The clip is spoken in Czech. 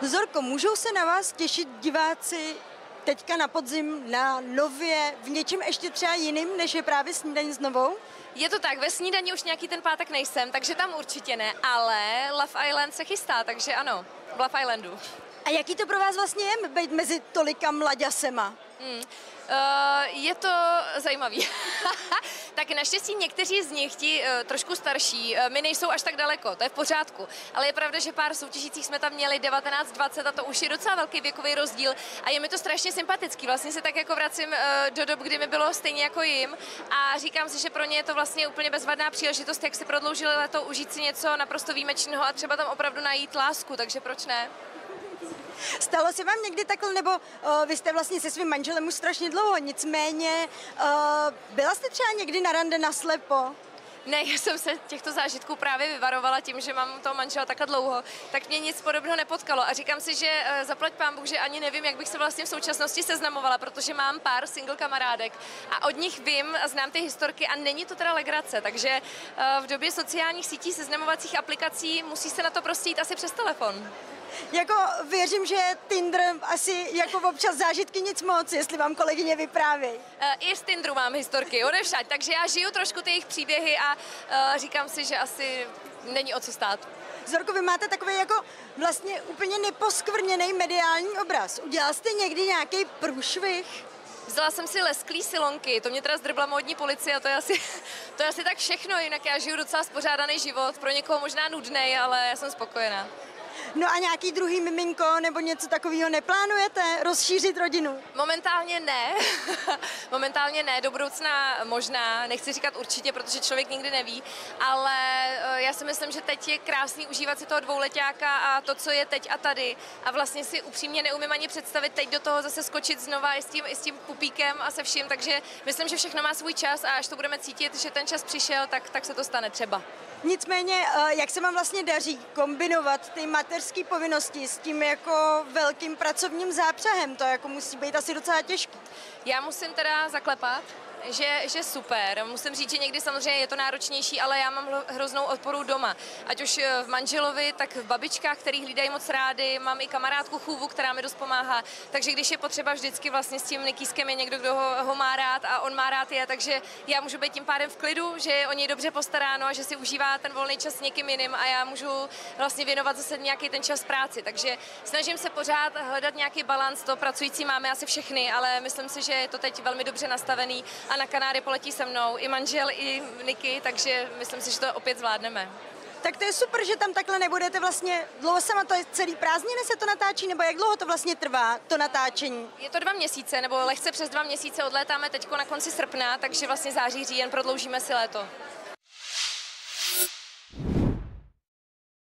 Zorko, můžou se na vás těšit diváci teďka na podzim na Nově v něčem ještě třeba jiným, než je právě Snídaně s Novou? Je to tak, ve Snídani už nějaký ten pátek nejsem, takže tam určitě ne, ale Love Island se chystá, takže ano, v Love Islandu. A jaký to pro vás vlastně je být mezi tolika mlaďasema? Je to zajímavý. Tak naštěstí někteří z nich, ti trošku starší, mi nejsou až tak daleko, to je v pořádku. Ale je pravda, že pár soutěžících jsme tam měli 19-20 a to už je docela velký věkový rozdíl a je mi to strašně sympatický. Vlastně se tak jako vracím do dob, kdy mi bylo stejně jako jim a říkám si, že pro ně je to vlastně úplně bezvadná příležitost, jak si prodloužili léto, užít si něco naprosto výjimečného a třeba tam opravdu najít lásku, takže proč ne? Stalo se vám někdy takhle, nebo vy jste vlastně se svým manželem už strašně dlouho, nicméně byla jste třeba někdy na rande naslepo? Ne, já jsem se těchto zážitků právě vyvarovala tím, že mám toho manžela takhle dlouho, tak mě nic podobného nepotkalo a říkám si, že zaplať pán Bůh, že ani nevím, jak bych se vlastně v současnosti seznamovala, protože mám pár single kamarádek a od nich vím a znám ty historky a není to teda legrace, takže v době sociálních sítí, seznamovacích aplikací musí se na to prostě jít asi přes telefon. Jako věřím, že Tinder asi jako občas zážitky nic moc, jestli vám kolegyně vyprávějí. I z Tinderu mám historky, odevšať, takže já žiju trošku ty jejich příběhy a říkám si, že asi není o co stát. Zorko, vy máte takový jako vlastně úplně neposkvrněný mediální obraz. Udělal jste někdy nějaký průšvih? Vzala jsem si lesklý silonky, to mě teda zdrbla módní policie a to je asi tak všechno, jinak já žiju docela spořádaný život, pro někoho možná nudnej, ale já jsem spokojená. No a nějaký druhý miminko nebo něco takového neplánujete? Rozšířit rodinu? Momentálně ne. Momentálně ne, do budoucna možná, nechci říkat určitě, protože člověk nikdy neví, ale já si myslím, že teď je krásný užívat si toho dvouletáka a to, co je teď a tady. A vlastně si upřímně neumím ani představit teď do toho zase skočit znova i s tím pupíkem a se vším, takže myslím, že všechno má svůj čas a až to budeme cítit, že ten čas přišel, tak se to stane třeba. Nicméně, jak se vám vlastně daří kombinovat ty mateřské povinnosti s tím jako velkým pracovním zápřehem? To jako musí být asi docela těžké. Já musím teda zaklepat, že super. Musím říct, že někdy samozřejmě je to náročnější, ale já mám hroznou odporu doma. Ať už v manželovi, tak v babičkách, který hlídají moc rády. Mám i kamarádku chůvu, která mi dost pomáhá. Takže když je potřeba vždycky vlastně s tím Nikískem je někdo, kdo ho má rád a on má rád je, takže já můžu být tím pádem v klidu, že je o něj dobře postaráno a že si užívá ten volný čas s někým jiným a já můžu vlastně věnovat zase nějaký ten čas práci. Takže snažím se pořád hledat nějaký balans. To pracující máme asi všechny, ale myslím si, že je to teď velmi dobře nastavený. A na Kanáry poletí se mnou i manžel, i Niky, takže myslím si, že to opět zvládneme. Tak to je super, že tam takhle nebudete vlastně dlouho sama, to je celý prázdniny se to natáčí, nebo jak dlouho to vlastně trvá, to natáčení? Je to 2 měsíce, nebo lehce přes 2 měsíce, odlétáme teď na konci srpna, takže vlastně září, říjen, prodloužíme si léto.